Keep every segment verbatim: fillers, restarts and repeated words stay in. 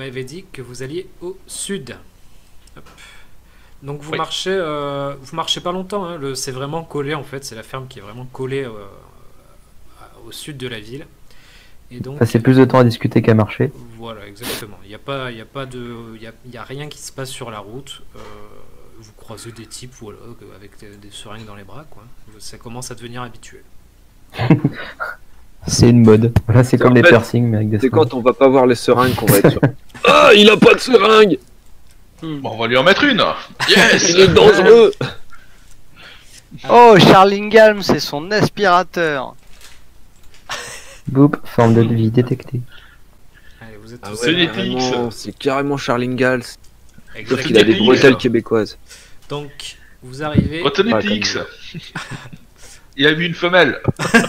m'avez dit que vous alliez au sud. Hop. Donc vous Oui. marchez, euh, vous marchez pas longtemps. Hein. Le, c'est vraiment collé en fait. C'est la ferme qui est vraiment collée euh, au sud de la ville. Et donc Passer plus de temps à discuter qu'à marcher. voilà, exactement. Il n'y a pas, il y a pas de, il y a, il y a rien qui se passe sur la route. Euh, vous croisez des types voilà, avec des, des seringues dans les bras, quoi. Ça commence à devenir habituel. C'est une mode. Voilà, c'est C'est comme en les fait, piercings, mais avec des C'est seringues. quand on va pas voir les seringues qu'on va être sûr. Ah, il a pas de seringue. Bon, on va lui en mettre une. Yes. Il est dangereux. Oh, Charlingham, c'est son aspirateur. Boop, forme de vie détectée. Allez, vous êtes Ah tous C'est ouais, des carrément, Tix. c'est carrément Charlingals. Sauf exactement. qu'il a des Tix. bretelles québécoises. Donc vous arrivez. Retenez Pas Tix. comme Il a mis une femelle.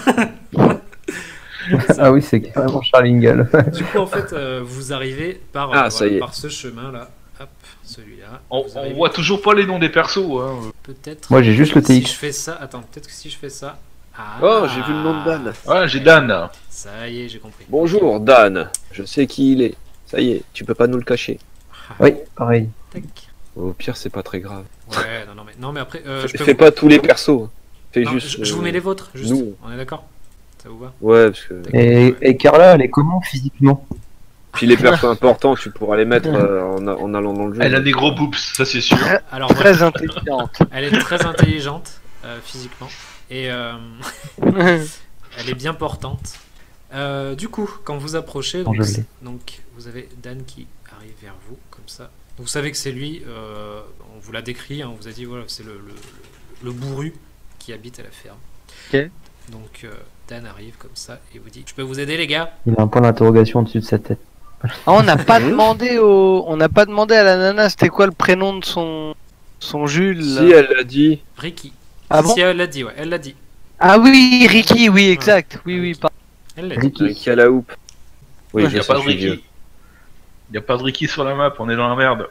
Ah oui, c'est carrément Charlingal. Du coup, en fait, euh, vous arrivez par, Ah, euh, ça voilà, y est. par ce chemin-là. Hop, celui-là. On, Vous on arrivez- voit toujours pas les noms des persos. Hein. Peut-être. Moi, j'ai juste le Si T X. je fais ça, attends, peut-être que si je fais ça. Ah, Oh, j'ai vu le nom de Dan. Ouais, j'ai Dan. Ça y est, j'ai compris. Bonjour Dan, je sais qui il est. Ça y est, tu peux pas nous le cacher. Oui, pareil. Tac. Au pire, c'est pas très grave. Ouais, non, non, mais, non, mais après, euh, je Fais peux fais vous- pas tous les persos. Fais non, juste. je, je vous euh, mets les vôtres, juste. nous. On est d'accord? Ça vous va? Ouais, parce que. Et, et Carla, elle est comment physiquement? Puis les persos importants, tu pourras les mettre euh, en, a- en allant dans le jeu. Elle a des gros boobs, ça c'est sûr. Alors, voilà, Très intelligente. elle est très intelligente euh, physiquement et euh, elle est bien portante. Euh, du coup, quand vous approchez, donc, je l'ai. donc vous avez Dan qui arrive vers vous comme ça. Vous savez que c'est lui. euh, on vous l'a décrit. hein, on vous a dit voilà, c'est le, le, le- le bourru qui habite à la ferme. Ok. Donc euh, Dan arrive comme ça et vous dit je peux vous aider les gars? Il a un point d'interrogation au-dessus de sa tête. Ah, on n'a pas demandé au, on n'a pas demandé à la nana, c'était quoi le prénom de son, son Jules. Si là elle l'a dit. Ricky. Ah si, bon si, elle l'a dit, ouais, elle l'a dit. Ah oui, Ricky, oui, exact. Oui, oui, pardon. Elle l'a dit. Ricky. Ricky à la houppe. Oui, Il je n'y a sais, pas de je suis vieux. Ricky. Il n'y a pas de Ricky sur la map, on est dans la merde.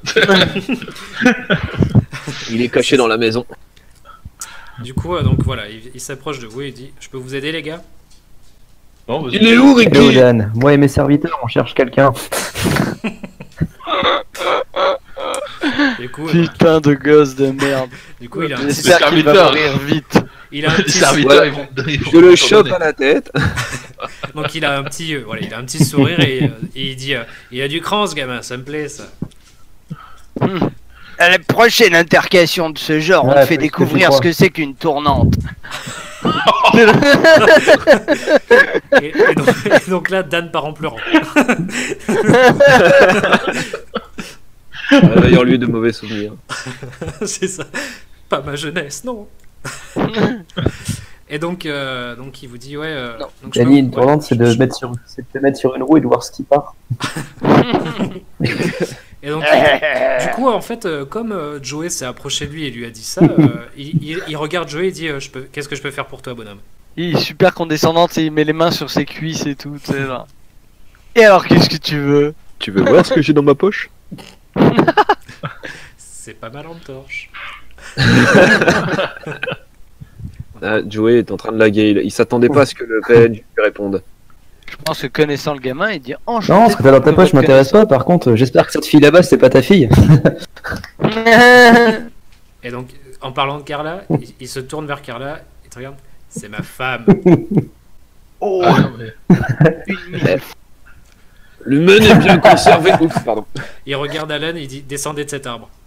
Il est caché dans la maison. Du coup, euh, donc voilà, il, il s'approche de vous et il dit je peux vous aider les gars? Non, vas-y. Il est où, Hello Ricky? Dan, moi et mes serviteurs, on cherche quelqu'un. Du coup, euh, Putain de gosse de merde. du coup il a un, J'espère qu'il va serviteur. mourir vite. il a un Les petit serviteurs, Ouais. ils vont ils vont Je le te chope donner. à la tête. donc il a un petit euh, voilà, il a un petit sourire et, euh, et il dit euh, il a du cran ce gamin, ça me plaît ça. À la prochaine intercation de ce genre, on Ouais, te fait parce que découvrir tu ce crois. que c'est qu'une tournante. Et, et donc, et donc là Dan part en pleurant. Réveillant lui de mauvais souvenirs. C'est ça. Pas ma jeunesse, non. Et donc euh, donc il vous dit ouais euh, Non. donc je peux Gagner vous- une tournante, c'est de, je- mettre sur, c'est de te mettre sur une roue et de voir ce qui part. Et donc, du coup, en fait, euh, comme euh, Joey s'est approché de lui et lui a dit ça, euh, il, il- il regarde Joey et dit euh, je peux, qu'est-ce que je peux faire pour toi, bonhomme? Il est super condescendant, tu sais, il met les mains sur ses cuisses et tout, tu sais, là. Et alors, qu'est-ce que tu veux? Tu veux voir ce que j'ai dans ma poche? C'est pas mal en torche. Ah, Joey est en train de laguer. Il, il s'attendait pas à ce que le P N J lui réponde. Je pense que connaissant le gamin, il dit enchanté. Non, ce que t'as dans ta poche m'intéresse pas, par contre, j'espère que cette fille là-bas, c'est pas ta fille. Et donc, en parlant de Carla, il, il se tourne vers Carla et te regarde. C'est ma femme. Oh, Ah, non, mais- une mille. Le menu est bien conservé. Ouf, pardon. Il regarde Alan et il dit descendez de cet arbre.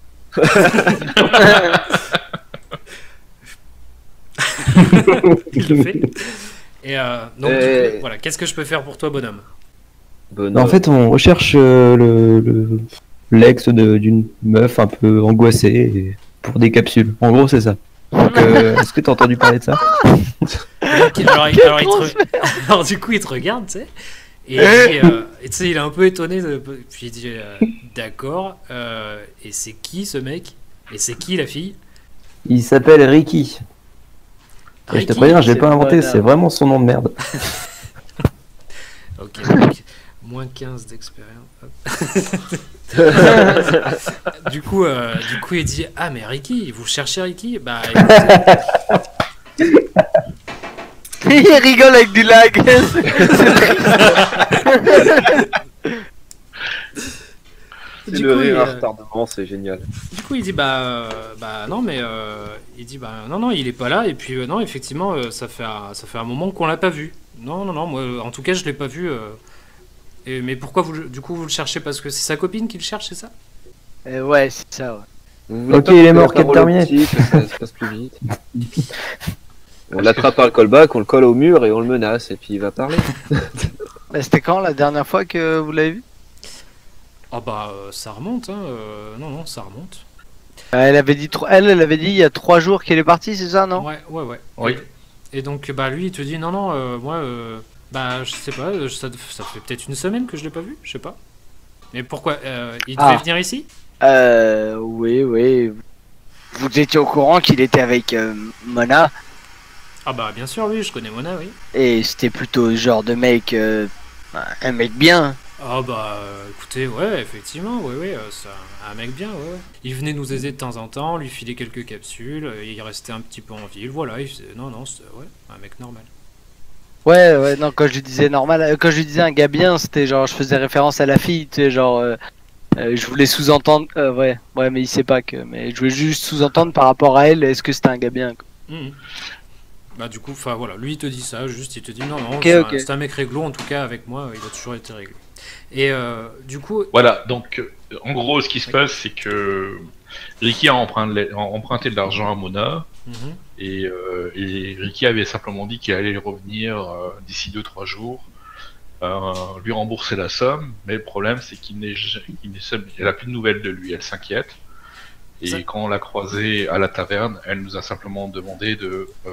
Il le fait. Et euh, donc, du Eh. coup, voilà, qu'est-ce que je peux faire pour toi, bonhomme? Bonhomme. En fait, on recherche euh, le, le- l'ex de- d'une meuf un peu angoissée et- pour des capsules. En gros, c'est ça. Donc, euh, est-ce que t'as entendu parler de ça? Donc, alors, il- alors, il te re- alors, du coup, il te regarde, tu sais. Et, il dit, euh, et tu sais, il est un peu étonné. De... Puis il dit euh, d'accord. euh, et c'est qui ce mec? Et c'est qui la fille? Il s'appelle Ricky. Et je te Ricky. préviens, j'ai c'est pas inventé, bonhomme. c'est vraiment son nom de merde. Ok, donc, moins quinze d'expérience. du coup, euh, du coup, il dit ah mais Ricky, vous cherchez Ricky? Bah écoutez, Il rigole avec du lag. de coup, rire il, à euh, retardement, c'est génial. Du coup, il dit bah, euh, bah non, mais euh, il dit bah non, non, il est pas là. Et puis euh, non, effectivement, euh, ça fait un, ça fait un moment qu'on l'a pas vu. Non, non, non, moi, euh, en tout cas, je l'ai pas vu. euh. Et, mais pourquoi vous, le- du coup, vous le cherchez parce que c'est sa copine qui le cherche, c'est ça? Euh, ouais, c'est ça. Ouais. Vous voulez Ok, pas il est couper la mort, quête parole au terminée. petit, que ça se passe plus vite. On l'attrape par le callback, on le colle au mur et on le menace, et puis il va parler. Bah, c'était quand la dernière fois que vous l'avez vu? Ah bah, euh, ça remonte, hein. euh, non, non, ça remonte. Euh, Elle avait dit, tro- elle, elle avait dit il y a trois jours qu'elle est partie, c'est ça, non? Ouais, ouais, ouais. Oui. Et donc, bah, lui, il te dit non, non, euh, moi, euh, bah, je sais pas, euh, ça, ça fait peut-être une semaine que je l'ai pas vu, je sais pas. Mais pourquoi euh, il devait Ah. venir ici? Euh, oui, oui. Vous étiez au courant qu'il était avec euh, Mona Ah bah, bien sûr, oui, je connais Mona, oui. et c'était plutôt le genre de mec, euh, un mec bien. Ah bah, euh, écoutez, ouais, effectivement, ouais, ouais, euh, c'est un, un mec bien, ouais, ouais. Il venait nous aider de temps en temps, lui filer quelques capsules, euh, il restait un petit peu en ville, voilà, il faisait- non, non, c'est ouais, un mec normal. Ouais, ouais, non, quand je lui disais normal, euh, quand je lui disais un gars bien, c'était genre, je faisais référence à la fille, tu sais, genre, euh, euh, je voulais sous-entendre, euh, ouais, ouais, mais il sait pas que, mais je voulais juste sous-entendre par rapport à elle, est-ce que c'était un gars bien, quoi. Mhm. Bah du coup, enfin voilà, lui il te dit ça, juste il te dit non, non, Ok, c'est un- ok. c'est un, mec réglo, en tout cas avec moi, il a toujours été réglo. Et euh, du coup, Voilà, donc euh, en gros, ce qui se passe, c'est que Ricky a emprunté, a emprunté de l'argent à Mona, mhm, et, euh, et Ricky avait simplement dit qu'il allait revenir euh, d'ici deux trois jours, euh, lui rembourser la somme, mais le problème, c'est qu'il n'est, ja- il n'est seul- elle a plus de nouvelles de lui, elle s'inquiète. Et Ça- quand on l'a croisée à la taverne, elle nous a simplement demandé de, euh,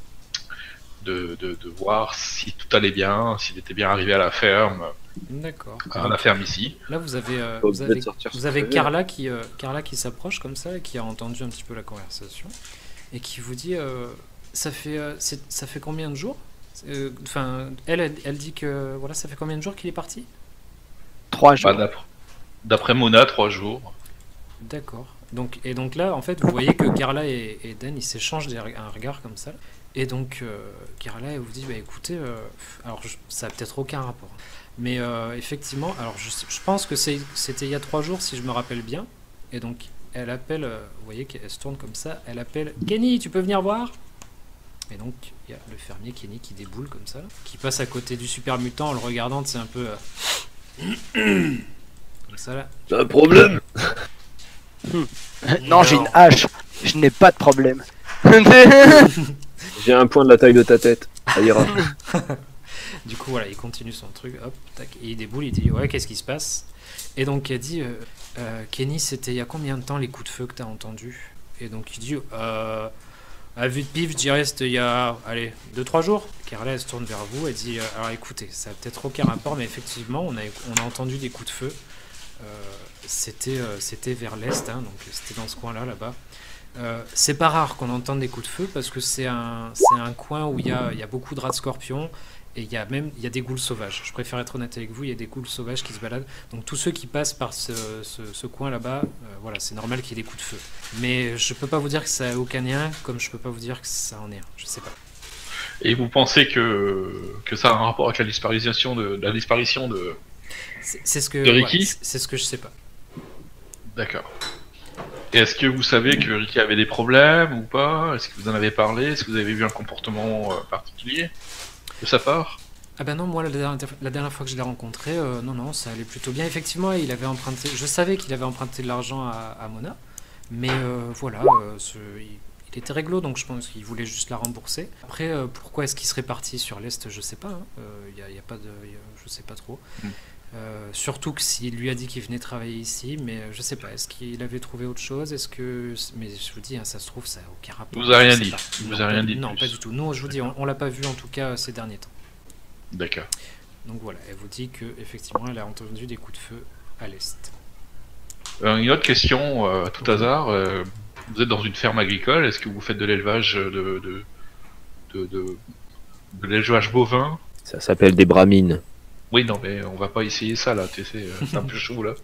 de, de, de voir si tout allait bien, s'il était bien arrivé à la ferme, d'accord. à la ferme ici. Là vous avez, euh, Pas vous obligé avez, de sortir vous son avez C V. Carla qui, euh, Carla qui s'approche comme ça, et qui a entendu un petit peu la conversation, et qui vous dit, euh, ça fait, euh, c'est- ça fait combien de jours? Euh, Enfin, elle, elle, elle dit que voilà, ça fait combien de jours qu'il est parti? Trois Bah, jours. d'après, d'après Mona, trois jours. D'accord. Donc, et donc là, en fait, vous voyez que Carla et, et Dan, ils s'échangent des reg- un regard comme ça. Et donc, euh, Carla, elle vous dit, bah écoutez, euh, alors je- ça a peut-être aucun rapport. Mais euh, effectivement, alors je, je pense que c'est- c'était il y a trois jours, si je me rappelle bien. Et donc, elle appelle, euh, vous voyez qu'elle se tourne comme ça, elle appelle, Kenny, tu peux venir voir? Et donc, il y a le fermier Kenny qui déboule comme ça, là, qui passe à côté du super mutant en le regardant, c'est un peu... euh, comme ça, là. T'as un problème? Non, j'ai une hache, je n'ai pas de problème. J'ai un point de la taille de ta tête. Ça ira. Du coup, voilà, il continue son truc, hop, tac, et il déboule, il dit, ouais, qu'est-ce qui se passe? Et donc, elle dit, euh, euh, Kenny, c'était il y a combien de temps les coups de feu que t'as entendus? Et donc, il dit, euh, à vue de pif, je dirais, c'était il y a, allez, deux trois jours. Carla, elle se tourne vers vous, elle dit, euh, alors écoutez, ça a peut-être aucun rapport, mais effectivement, on a, on a entendu des coups de feu. Euh, c'était, euh, c'était vers l'est, hein, donc c'était dans ce coin-là, là-bas. Euh, c'est pas rare qu'on entende des coups de feu parce que c'est un, c'est un coin où il y a, il y a beaucoup de rats de scorpions et il y a même il y a des ghouls sauvages. Je préfère être honnête avec vous, il y a des ghouls sauvages qui se baladent. Donc tous ceux qui passent par ce, ce, ce coin là-bas, euh, voilà, c'est normal qu'il y ait des coups de feu. Mais je peux pas vous dire que ça a aucun lien, comme je peux pas vous dire que ça en est un. Je sais pas. Et vous pensez que, que ça a un rapport avec la disparition de, la disparition de... C'est, c'est ce que De Ricky ouais, c'est, c'est ce que je sais pas. D'accord. Et est-ce que vous savez que Ricky avait des problèmes ou pas? Est-ce que vous en avez parlé? Est-ce que vous avez vu un comportement euh, particulier de sa part? Ah ben non, moi la dernière, la dernière fois que je l'ai rencontré, euh, non, non, ça allait plutôt bien. Effectivement, il avait emprunté, je savais qu'il avait emprunté de l'argent à, à Mona, mais euh, voilà, euh, ce- il, il était réglo, donc je pense qu'il voulait juste la rembourser. Après, euh, pourquoi est-ce qu'il serait parti sur l'Est, je sais pas, hein. euh, il y a, il y a pas de, il y a- je sais pas trop. Mm. Euh, surtout que s'il lui a dit qu'il venait travailler ici, mais euh, je sais pas, est-ce qu'il avait trouvé autre chose? Est-ce que, mais je vous dis, hein, ça se trouve, ça a aucun rapport. Il vous a rien Je sais dit. pas. Il vous Non, a rien pas- dit de Non, plus. pas du tout. Nous, je vous dis, on, on l'a pas vu en tout cas ces derniers temps. D'accord. Donc voilà, elle vous dit que effectivement, elle a entendu des coups de feu à l'est. Euh, une autre question, euh, à tout hasard. euh, vous êtes dans une ferme agricole. Est-ce que vous faites de l'élevage de, de, de, de, de l'élevage bovin? Ça s'appelle des bramines. Oui, non, mais on va pas essayer ça là. Tu sais, euh, c'est un peu chaud là.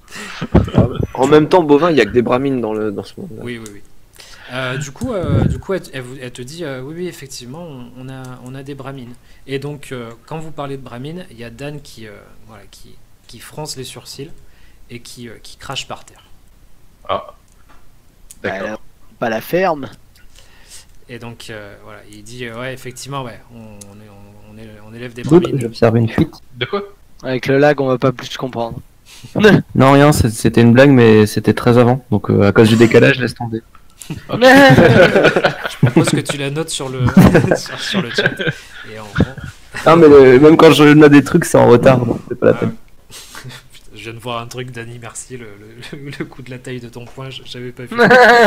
En même temps, bovin, il y a que des bramines dans, le, dans ce monde. Oui, oui, oui. Euh, du coup, euh, du coup, elle, elle vous- elle te dit, euh, oui, oui, effectivement, on, on a, on a des bramines. Et donc, euh, quand vous parlez de bramines, il y a Dan qui, euh, voilà, qui, qui fronce les sourcils et qui, euh, qui crache par terre. Ah. D'accord. Bah, pas la ferme. Et donc euh, voilà, il dit euh, ouais effectivement ouais, on, on, est, on, est, on élève des D'autres, bramines. j'observe une fuite. De quoi? Avec le lag, on va pas plus comprendre. Non, rien, c'est- c'était une blague, mais c'était très avant. Donc, euh, à cause du décalage, laisse tomber. Je propose que tu la notes sur le, sur, sur le chat. Et en gros, Ah, mais le- même quand je note des trucs, c'est en retard, donc c'est pas la ah, peine. je viens de voir un truc, Dany, merci, le, le, le coup de la taille de ton poing, je- j'avais pas vu.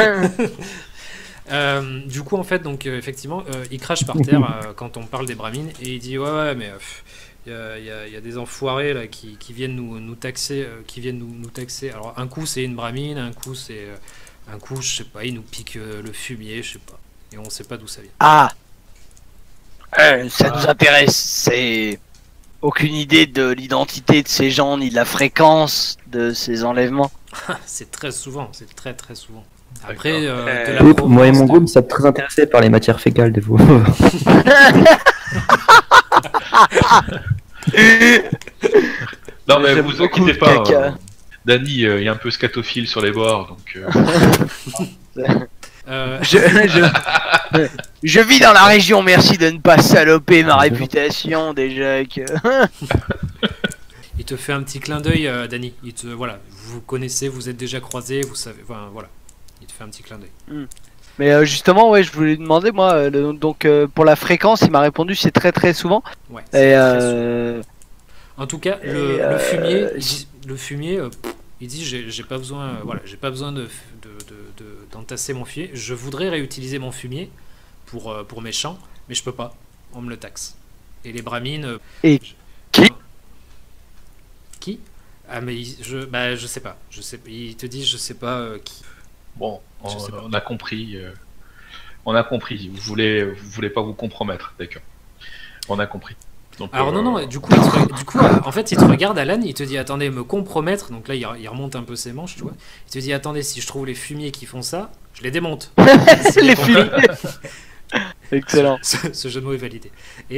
Euh, du coup, en fait, donc euh, effectivement, euh, il crache par terre euh, quand on parle des bramines et il dit ouais, ouais, mais il y, a, y, a, y a des enfoirés là qui, qui viennent nous, nous taxer, euh, qui viennent nous, nous taxer. Alors un coup c'est une bramine, un coup c'est euh, un coup je sais pas, ils nous piquent euh, le fumier, je sais pas, et on sait pas d'où ça vient. Ah Euh, Ça nous intéresse, c'est aucune idée de l'identité de ces gens ni de la fréquence de ces enlèvements. C'est très souvent, c'est très très souvent. Après, D'accord. euh, de la Oui, Provence, moi et mon de- groupe, ça très intéressé par les matières fécales des veaux. Non, mais J'aime vous beaucoup inquiétez le pas. caca. euh, Dany euh, est un peu scatophile sur les bords, donc. euh, euh, Je, je, je vis dans la région, merci de ne pas saloper ma réputation déjà que... il te fait un petit clin d'œil, euh, Dany. Il te voilà, vous connaissez, vous êtes déjà croisés, vous savez, enfin voilà. Il te fait un petit clin d'œil. Mais euh, justement, ouais, je voulais demander, moi, euh, le- donc euh, pour la fréquence, il m'a répondu c'est très très souvent. Ouais. Et c'est très souvent. euh, En tout cas, Et, le, euh, le fumier, il si- dit- le fumier, euh, pff, il dit j'ai j'ai pas besoin, euh, voilà, j'ai pas besoin de de- de- de- d'entasser mon fumier. Je voudrais réutiliser mon fumier pour euh, pour mes champs, mais je peux pas. On me le taxe. Et les bramines. euh, Et je- qui Qui Ah mais il- je bah je sais pas. Je sais. Il te dit je sais pas euh, qui. Bon, on, Je sais pas. on a compris. euh, On a compris. Vous voulez, vous voulez pas vous compromettre, d'accord. On a compris. Donc, Alors euh, non non. Du coup, il te- du coup, euh, en fait, il te regarde Alan, il te dit attendez me compromettre. Donc là, il, il remonte un peu ses manches, tu vois. Il te dit attendez si je trouve les fumiers qui font ça, je les démonte. C'est les bon. fumiers. Excellent. Ce, ce jeu de mots est validé. Et,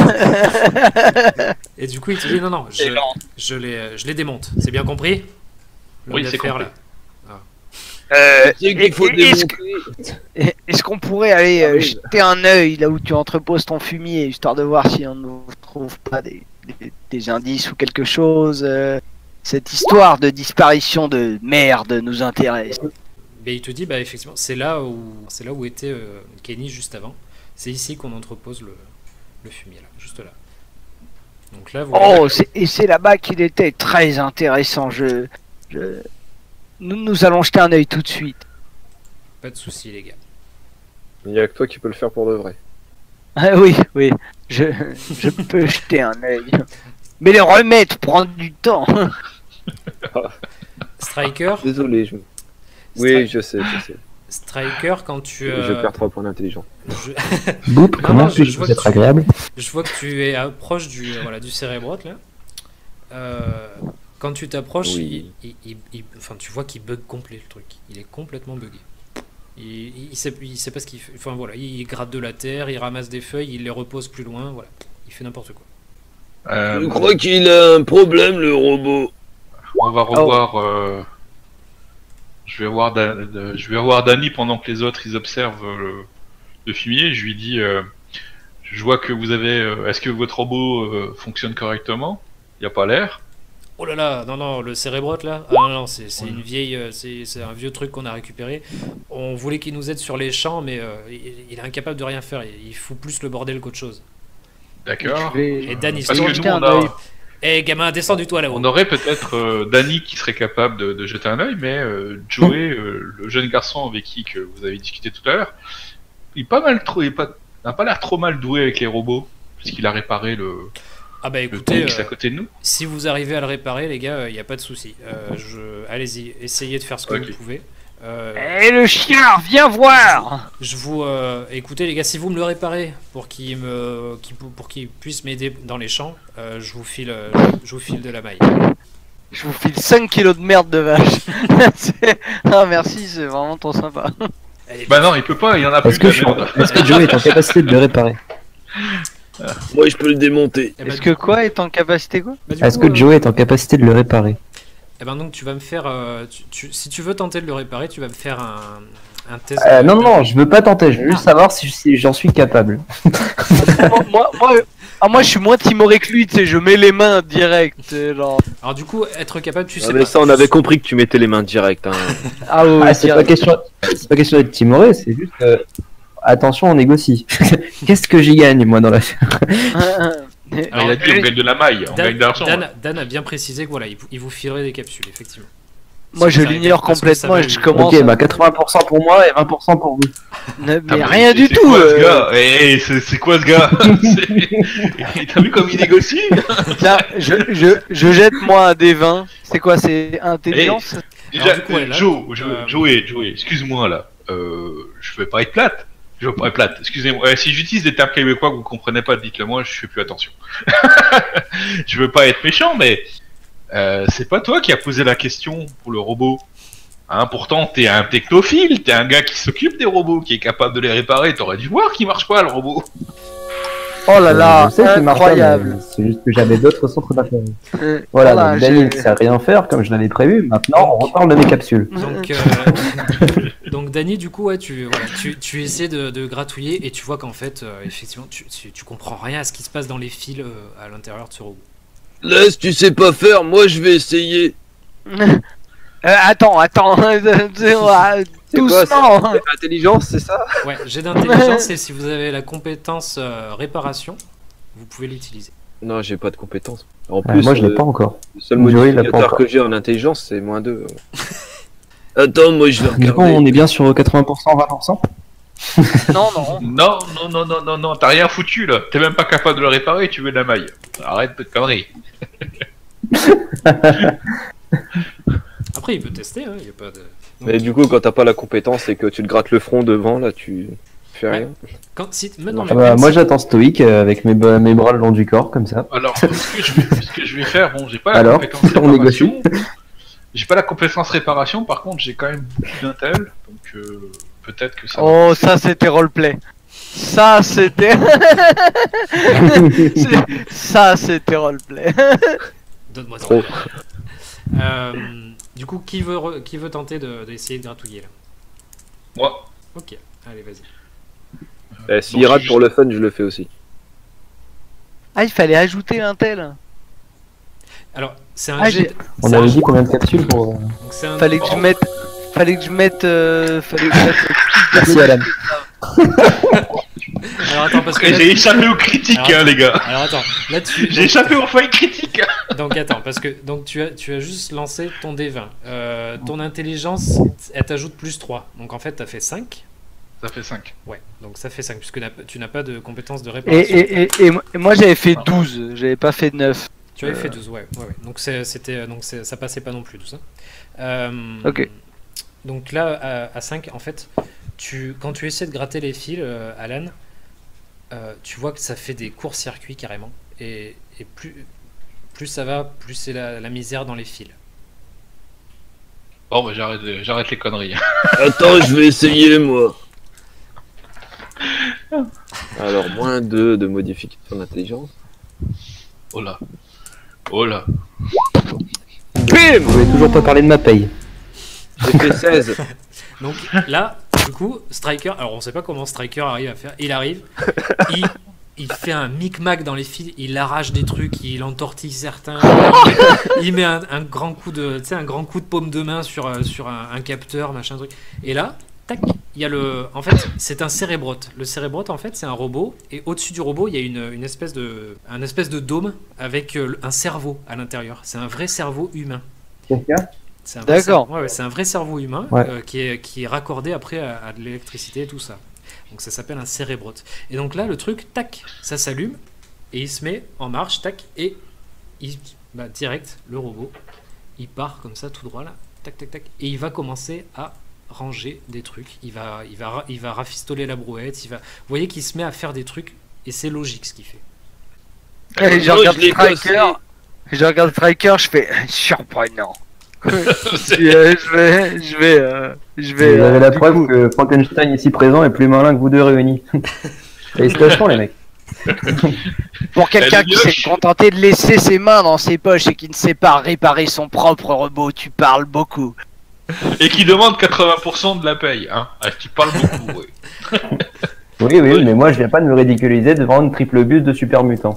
et du coup, il te dit non, non, je, je, les, je les démonte. C'est bien compris? L'homme Oui, c'est d'affaires, compris. là. Euh, C'est qu'il faut et- est-ce que- démonter. Est-ce qu'on pourrait aller Ah euh, oui. jeter un œil là où tu entreposes ton fumier, histoire de voir si on ne trouve pas des, des- des indices ou quelque chose euh, Cette histoire de disparition de merde nous intéresse. Mais il te dit, bah effectivement, c'est là où, c'est là où était euh, Kenny juste avant. C'est ici qu'on entrepose le, le fumier, là, juste là. Donc là, vous. Oh, c'est- et c'est là-bas qu'il était très intéressant. Je, je... Nous, nous allons jeter un œil tout de suite. Pas de soucis, les gars. Il n'y a que toi qui peux le faire pour de vrai. Ah oui, oui, je, je peux jeter un œil. Mais le remettre prend du temps. Striker, Désolé, je... Oui, je sais, je sais. Striker, quand tu. Je euh, perds trois points d'intelligence. je, Boop, Non, comment non, je- puis-je je vois vous que être tu- agréable? je vois que tu es proche du, euh, voilà, du cérébrote, là. Euh, quand tu t'approches, Oui. il, il- il- il- enfin, tu vois qu'il bug complet le truc. Il est complètement bugué. Il, il, il sait, il sait pas ce qu'il fait. Enfin voilà, il gratte de la terre, il ramasse des feuilles, il les repose plus loin. Voilà, il fait n'importe quoi. euh, Je crois qu'il a un problème, le robot. on va revoir. euh, Je vais voir, Da- de- je vais voir Dany pendant que les autres ils observent euh, le, le fumier. Je lui dis, euh, je vois que vous avez. euh, Est-ce que votre robot euh, fonctionne correctement? Il n'y a pas l'air. Oh là là, non non, le cérébrote là, ah non non, c'est c'est Ouais. une vieille, euh, c'est c'est un vieux truc qu'on a récupéré. On voulait qu'il nous aide sur les champs, mais euh, il, il est incapable de rien faire. Il, il fout plus le bordel qu'autre chose. D'accord. Je vais- Et Dan, il se Parce tourne, que jeter nous, un on, a- œil. Eh gamin, descends du toit là-haut. on aurait peut-être euh, Dany qui serait capable de, de jeter un œil, mais euh, Joey, euh, le jeune garçon avec qui que vous avez discuté tout à l'heure, il est pas mal trop, il est pas, n'a pas l'air trop mal doué avec les robots, puisqu'il a réparé le, Ah bah le écoutez, truc euh, à côté de nous. si vous arrivez à le réparer, les gars, il n'y a pas de souci. Euh, je... Allez-y, essayez de faire ce que Ok. vous pouvez. Euh, Eh le chien, viens voir. je vous, euh, écoutez les gars, si vous me le réparez pour qu'il me, qu'il- pour qu'il puisse m'aider dans les champs, euh, je vous file, euh, je vous file de la maille. Je vous file cinq kilos de merde de vache. C'est- ah merci, c'est vraiment trop sympa. Allez, Bah non, il peut pas, il y en a plus Est-ce de que, la je- merde. est-ce que Joe est en capacité de le réparer? Moi, je peux le démonter. eh ben, Est-ce que quoi est en capacité quoi bah, du Est-ce coup, que euh, Joe est en capacité de le réparer? Eh ben donc tu vas me faire, euh, tu, tu, si tu veux tenter de le réparer, tu vas me faire un, un test. Euh, de- non, non, je veux pas tenter, je veux juste savoir si, si j'en suis capable. moi, moi, moi, ah, moi, je suis moins timoré que lui, tu sais, je mets les mains direct, tu sais, genre. Alors du coup, être capable, tu Ah, sais mais pas. ça, on avait compris que tu mettais les mains direct. Hein. Ah ouais, Ah, c'est pas direct. question, c'est pas question d'être timoré, c'est juste euh, attention, on négocie. Qu'est-ce que j'y gagne moi dans la. Ah, il a dit on gagne de la maille, on Dan, gagne de l'argent. Dan, ouais. Dan a bien précisé que voilà, il, vous- il vous filerait des capsules, effectivement. Moi, Si je vous arrivez l'ignore à ce que ça complètement et vaille- je commence. Ok, bah quatre-vingts pour cent pour moi et vingt pour cent pour vous. Mais Ah, mais rien c'est- du c'est tout. Quoi, ce euh, gars Eh, c'est c'est quoi ce gars C'est- T'as vu comme il négocie Tiens, je, je, je jette moi un dé vingt. C'est quoi, c'est intelligence? Déjà, Alors, du coup, euh, elle est là. Joe, Joe, Euh, Joey, Joey, excuse-moi là. Euh, je veux pas être plate. Je veux pas être plate. Excusez-moi. Euh, si j'utilise des termes québécois que vous comprenez pas, dites-le moi. Je fais plus attention. Je veux pas être méchant, mais euh, c'est pas toi qui as posé la question pour le robot. Hein, pourtant, t'es un technophile, t'es un gars qui s'occupe des robots, qui est capable de les réparer. T'aurais dû voir qu'il marche pas le robot. Oh là là, Euh, je sais qu'il marche pas, incroyable. mais c'est juste que j'avais d'autres centres d'intérêt. Euh, Voilà, voilà, donc Dany ne j'ai- sait rien faire comme je l'avais prévu. Maintenant, on reparle de mes capsules. Donc, euh, donc Dany, du coup, ouais, tu, voilà, tu, tu essaies de, de gratouiller et tu vois qu'en fait, euh, effectivement, tu, tu, tu comprends rien à ce qui se passe dans les fils euh, à l'intérieur de ce robot. Laisse, tu sais pas faire, moi je vais essayer. Euh, attends, attends, C'est quoi, doucement. c'est intelligence, c'est ça? Ouais, j'ai d'intelligence et si vous avez la compétence euh, réparation, vous pouvez l'utiliser. Non, j'ai pas de compétences. En Ouais, plus, moi, je l'ai euh, pas encore. le seul Joey, il l'a pas modificateur encore. que j'ai en intelligence, c'est moins deux. Attends, moi je vais regarder. Du coup, on est bien sur quatre-vingts pour cent, vingt pour cent. Non, non. Non, non, non, non, non, non, t'as rien foutu là. T'es même pas capable de le réparer, tu veux de la maille. Arrête de conneries. Après, il peut tester, hein, il y a pas de. Donc, Mais du coup, quand t'as pas la compétence et que tu te grattes le front devant, là, tu fais Ouais. rien. quand, si, maintenant, Ah bah, moi, j'attends stoïque euh, avec mes, ba- mes bras le long du corps, comme ça. Alors, ce que je vais, ce que je vais faire, bon, j'ai pas la Alors, compétence on réparation. J'ai pas la compétence réparation, par contre, j'ai quand même beaucoup d'intel, donc euh, peut-être que ça. Oh, ça c'était roleplay. Ça c'était. C'est- ça c'était roleplay. Donne-moi ça. Trop. Euh, du coup, qui veut, re- qui veut tenter de- d'essayer de, gratouiller là? Moi. Ok, allez, vas-y. Eh, S'il Donc, rate je- pour le fun, je le fais aussi. Ah, il fallait ajouter un tel. Alors, c'est un Ah, jet. j'ai- de- On c'est un avait jet- dit combien de capsules pour. euh, donc c'est un- Fallait que je mette. Fallait que je mette. euh, Fallait que je mette. Merci, Alan. Alors attends, parce que. Et là- j'ai échappé aux critiques, Alors, hein, les gars. Alors attends, là tu. J'ai échappé aux failles critiques. Donc attends, parce que donc tu as, tu as juste lancé ton dé vingt. Euh, ton intelligence, elle t'ajoute plus trois. Donc en fait, tu as fait cinq. Ça fait cinq. Ouais, donc ça fait cinq, puisque n'a- tu n'as pas de compétence de Et, réparation. et, et, et moi- et moi j'avais fait douze, j'avais pas fait neuf. Tu avais fait douze, ouais. ouais, ouais. Donc c'est- c'était, donc c'est- ça passait pas non plus, tout ça. Euh, Ok. Donc là, à, à cinq, en fait, tu, quand tu essaies de gratter les fils, euh, Alan, euh, tu vois que ça fait des courts-circuits carrément. Et, et plus, plus ça va, plus c'est la, la misère dans les fils. Bon, bah j'arrête, j'arrête les conneries. Attends, je vais essayer, moi. Alors, moins deux de modification d'intelligence. Oh là. Oh là. Bim! Vous voulez toujours pas parler de ma paye. J'ai fait seize. Donc là, du coup, Striker, alors on sait pas comment Striker arrive à faire, il arrive, il, il fait un micmac dans les fils, il arrache des trucs, il entortille certains, il, il met un, un grand coup de, tu sais, un grand coup de paume de main sur, euh, sur un, un capteur, machin truc. Et là, tac, il y a le, en fait, c'est un cérébrote. Le cérébrote, en fait, c'est un robot, et au-dessus du robot, il y a une, une espèce de, un espèce de dôme avec euh, un cerveau à l'intérieur. C'est un vrai cerveau humain. C'est un vrai D'accord. cerveau- ouais, ouais, c'est un vrai cerveau humain Ouais. euh, qui, est, qui est raccordé après à, à de l'électricité et tout ça. Donc ça s'appelle un cérébrote. Et donc là, le truc, tac, ça s'allume et il se met en marche, tac, et il, bah, direct, le robot, il part comme ça tout droit là, tac, tac, tac, et il va commencer à ranger des trucs. Il va, il va, ra- il va rafistoler la brouette. Il va, vous voyez qu'il se met à faire des trucs et c'est logique ce qu'il fait. Et je Oh, regarde je l'ai Striker. cassé. Je regarde Striker, je fais surprenant. je vais, je vais, je vais, euh, je vais. Vous avez euh, la du preuve coup- que Frankenstein ici présent est plus malin que vous deux réunis. Félicitations les mecs. Pour quelqu'un La qui s'est mioche. contenté de laisser ses mains dans ses poches et qui ne sait pas réparer son propre robot, tu parles beaucoup. Et qui demande quatre-vingts pour cent de la paye, hein. Ah, qui parle beaucoup, oui. Oui, oui, mais moi je viens pas de me ridiculiser devant une triple buse de super mutant.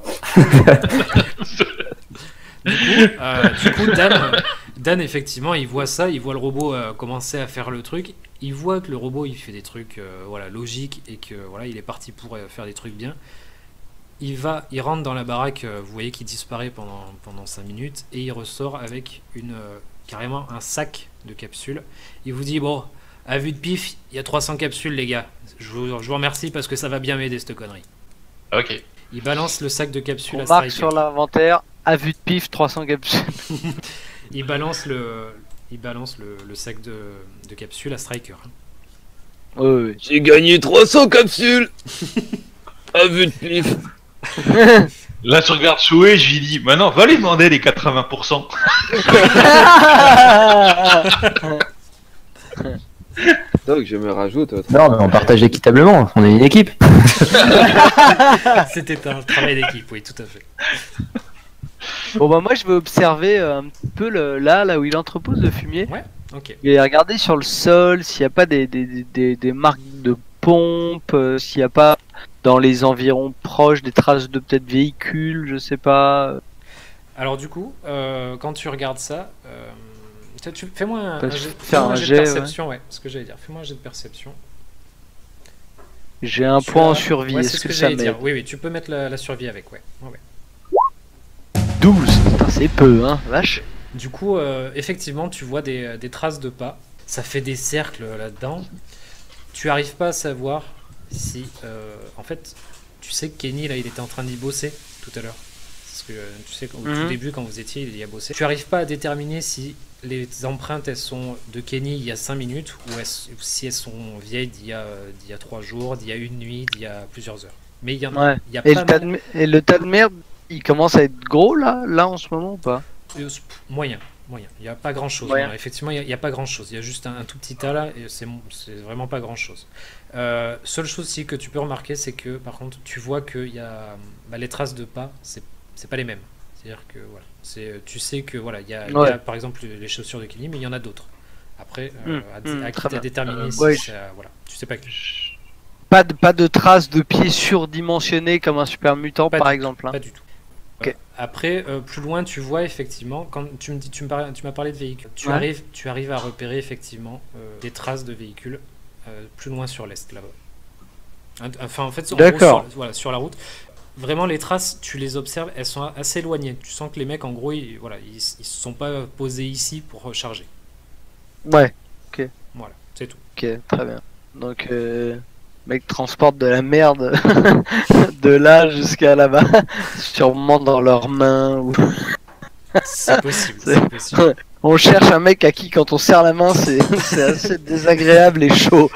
Du coup, euh, du coup Dan, Dan, effectivement, il voit ça, il voit le robot euh, commencer à faire le truc. Il voit que le robot, il fait des trucs euh, voilà, logiques et que voilà, il est parti pour euh, faire des trucs bien. Il va, il rentre dans la baraque, euh, vous voyez qu'il disparaît pendant, pendant cinq minutes et il ressort avec une, euh, carrément un sac de capsules. Il vous dit, bon, à vue de pif, il y a trois cents capsules, les gars. Je vous, je vous remercie parce que ça va bien m'aider, cette connerie. Ok. Il balance le sac de capsules On à marque Striker. sur l'inventaire, à vue de pif, trois cents capsules. Il balance le, il balance le, le sac de, de capsules à Striker. Oui, oui. J'ai gagné trois cents capsules. À vue de pif. Là, tu regardes Choué, je lui dis, maintenant, va lui demander les quatre-vingts pour cent. Donc je me rajoute. Autre. Non, mais on partage équitablement, on est une équipe. C'était un travail d'équipe, oui, tout à fait. Bon bah moi je vais observer euh, un petit peu le, là, là où il entrepose le fumier. Ok. Et regarder sur le sol s'il n'y a pas des, des, des- des, des marques de pompe, euh, s'il n'y a pas dans les environs proches des traces de peut-être véhicules, je sais pas. Alors du coup, euh, quand tu regardes ça, euh, tu- tu- fais-moi un, Peut un jet, faire fais-moi un un jet jet, de perception, ouais. Ce que j'allais dire. Fais-moi un jet de perception. J'ai un Tu point as- en survie, Ouais, c'est est-ce ce que, que, ça j'allais m'aide dire. Oui, oui, tu peux mettre la, la survie avec, ouais. Ouais, ouais. douze, putain, c'est peu, hein, vache. Du coup, euh, effectivement, tu vois des, des traces de pas. Ça fait des cercles là-dedans. Tu arrives pas à savoir si, euh, en fait, tu sais que Kenny là, il était en train d'y bosser tout à l'heure. Parce que euh, tu sais qu'au Mhm. tout début, quand vous étiez, il y a bossé. Tu arrives pas à déterminer si les empreintes elles sont de Kenny il y a cinq minutes ou, elles- ou si elles sont vieilles d'il y a euh, d'il y a trois jours, d'il y a une nuit, d'il y a plusieurs heures. Mais il y en a, Ouais. il y a Et pas le, tas de, me- et le tas de merde, il commence à être gros là, là en ce moment ou pas? Euh, pff, moyen, moyen. Il n'y a pas grand chose. Moyen. Effectivement, il n'y a, a pas grand chose. Il y a juste un, un tout petit tas là et c'est c'est vraiment pas grand chose. Euh, seule chose aussi que tu peux remarquer, c'est que par contre, tu vois que y a, bah, les traces de pas, c'est c'est pas les mêmes. C'est-à-dire que voilà, c'est tu sais que voilà, il y, a- il y a Ouais. par exemple les chaussures de Kenny, mais il y en a d'autres. Après, euh, Mm, à, mm, à très qui t'as bien. déterminé Euh, si ouais, ça- voilà, tu sais pas que. Pas de, pas de traces de pieds surdimensionnés comme un super mutant Pas par du exemple. hein. Pas du tout. Ok. Euh, après, euh, plus loin, tu vois effectivement, quand tu me dis, tu me parlais- tu m'as parlé de véhicules, tu Ouais. arrives, tu arrives à repérer effectivement euh, des traces de véhicules euh, plus loin sur l'est là-bas. Un- Enfin, en fait, en gros, D'accord. sur, voilà, sur la route, vraiment les traces, tu les observes, elles sont assez éloignées. Tu sens que les mecs, en gros, ils, voilà, ils, ils se sont pas posés ici pour recharger. Ouais, Voilà, c'est tout. ok, très bien. Donc, euh, mec transporte de la merde de là jusqu'à là-bas, sûrement dans leurs mains. Ou... C'est possible, C'est- c'est possible. On cherche un mec à qui, quand on serre la main, c'est c'est assez désagréable et chaud.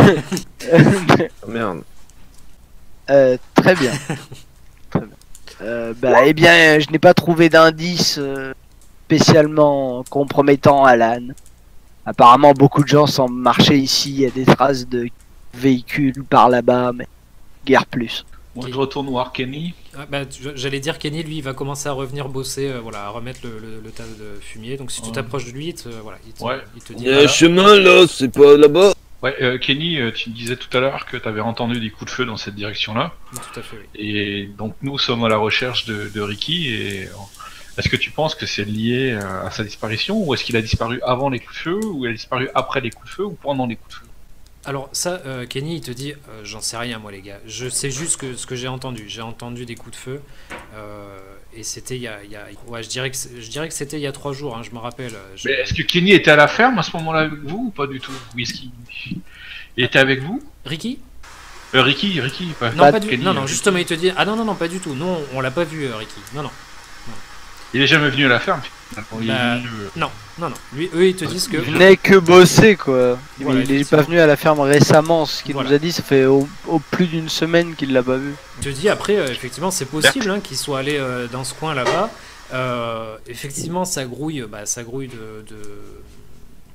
Oh, merde. Euh, très bien. Très bien. Euh, bah, eh bien, je n'ai pas trouvé d'indice euh, spécialement compromettant à l'âne. Apparemment, beaucoup de gens semblent marcher ici. Il y a des traces de véhicules par là-bas, mais guère plus. Moi, je retourne voir Kenny. Ah, bah, tu- J'allais dire Kenny, lui, il va commencer à revenir bosser, euh, voilà, à remettre le, le- le tas de fumier. Donc si tu Ouais. t'approches de lui, il te, voilà, il te, Ouais. il te Il dit. y a un voilà. chemin là, c'est pas là-bas. Ouais, euh, Kenny, euh, tu me disais tout à l'heure que tu avais entendu des coups de feu dans cette direction-là. Tout à fait, oui. Et donc, nous sommes à la recherche de, de Ricky. Et euh, est-ce que tu penses que c'est lié euh, à sa disparition, ou est-ce qu'il a disparu avant les coups de feu, ou il a disparu après les coups de feu, ou pendant les coups de feu? Alors ça, euh, Kenny, il te dit, euh, j'en sais rien moi les gars. Je sais juste que ce que j'ai entendu. J'ai entendu des coups de feu euh, et c'était il y a, il y a- ouais, je dirais que c'est- je dirais que c'était il y a trois jours. Hein, je me rappelle. euh, je- Mais est-ce que Kenny était à la ferme à ce moment-là avec vous, ou pas du tout? Oui, est-ce qu'il il était avec vous? Ricky? euh, Ricky, Ricky, pas, Non, Bah, pas du. Kenny, Non, non, euh, justement, il te dit, ah non, non, non, pas du tout. Non, on l'a pas vu, euh, Ricky. Non, non, Il est jamais venu à la ferme. finalement. Il est Bah, venu, euh, non, non, non. Lui, eux, ils te disent que. Il venait que bosser, quoi. Voilà, il est pas effectivement. venu à la ferme récemment. Ce qu'il Voilà. nous a dit, ça fait au, au plus d'une semaine qu'il l'a pas vu. Il te dit après, euh, effectivement, c'est possible hein, qu'il soit allé euh, dans ce coin là-bas. Euh, effectivement, ça grouille, bah, ça grouille de, de,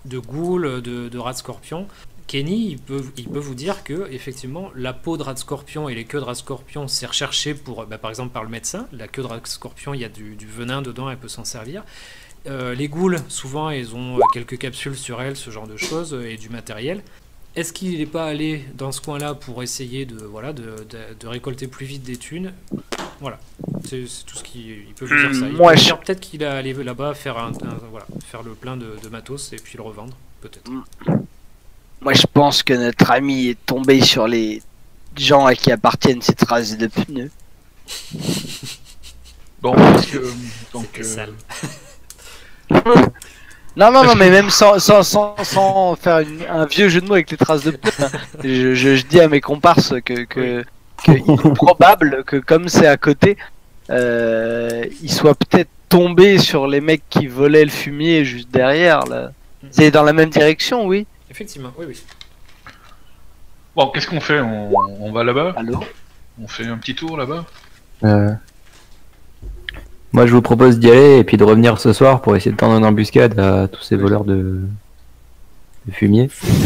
de ghouls, de, de rats de scorpions. Kenny, il peut, il peut vous dire que effectivement, la peau de rat de scorpion et les queues de rat de scorpion, c'est recherché pour, bah, par exemple par le médecin. La queue de rat de scorpion, il y a du, du venin dedans, elle peut s'en servir. Euh, les ghouls, souvent, ils ont quelques capsules sur elles, ce genre de choses, et du matériel. Est-ce qu'il n'est pas allé dans ce coin-là pour essayer de, voilà, de, de, de récolter plus vite des thunes? Voilà, c'est tout ce qu'il il peut vous dire ça. Il Moi, peut je- dire peut-être qu'il est allé là-bas faire, un, un- voilà, faire le plein de, de matos et puis le revendre, peut-être. Moi, je pense que notre ami est tombé sur les gens à qui appartiennent ces traces de pneus. Bon, parce que donc C'était euh, sale. Non, non, non, Parce mais que- même sans, sans, sans, sans faire une- un vieux jeu de mots avec les traces de pneus, hein. je, je, je dis à mes comparses que, que, que il est probable que comme c'est à côté, euh, il soit peut-être tombé sur les mecs qui volaient le fumier juste derrière. Là. C'est dans la même direction, oui. Effectivement, oui, oui. bon, qu'est-ce qu'on fait on, on va là-bas? Allô. On fait un petit tour là-bas? Euh, Moi, je vous propose d'y aller et puis de revenir ce soir pour essayer de tendre une embuscade à tous ces voleurs de, de fumier.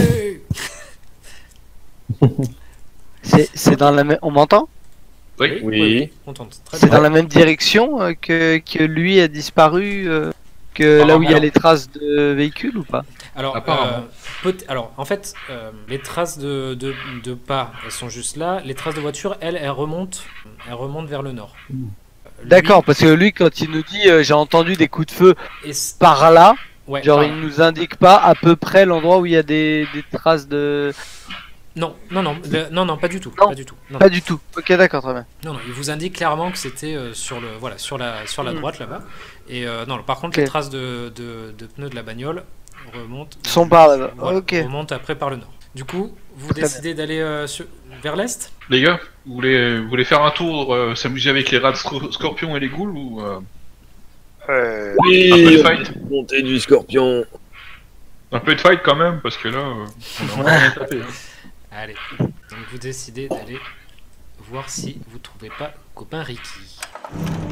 C'est c'est dans la même. On m'entend? Oui. Oui. On tente. Très C'est bien. dans la même direction euh, que, que lui a disparu, euh, que là où il y a alors- les traces de véhicules ou pas? Alors, Apparemment. euh, peut- alors, en fait, euh, les traces de, de, de pas, elles sont juste là. Les traces de voiture, elles, elles remontent, elles remontent vers le nord. Euh, lui- D'accord, parce que lui, quand il nous dit euh, j'ai entendu des coups de feu et c- par là, ouais, genre par il là. nous indique pas à peu près l'endroit où il y a des, des traces de. Non, non, non, le- non, non, pas du tout, Non. pas du tout. Non, Pas du tout. Ok, d'accord, très bien. non, non, il vous indique clairement que c'était euh, sur le, voilà, sur la, sur la Mm. droite là-bas. Et euh, non, par contre, Ok. les traces de, de, de pneus de la bagnole remontent. Sont par là-bas. Voilà, Ok. remontent après par le nord. Du coup, vous Très décidez d'aller euh, sur- vers l'est. Les gars, vous voulez, vous voulez faire un tour, euh, s'amuser avec les rats de scor- scorpions et les ghouls ou euh, un peu Oui, de fight? montée du scorpion. Un peu de fight quand même, parce que là, euh, on est encore bien tapé. Hein. Allez, donc vous décidez d'aller voir si vous trouvez pas le copain Ricky.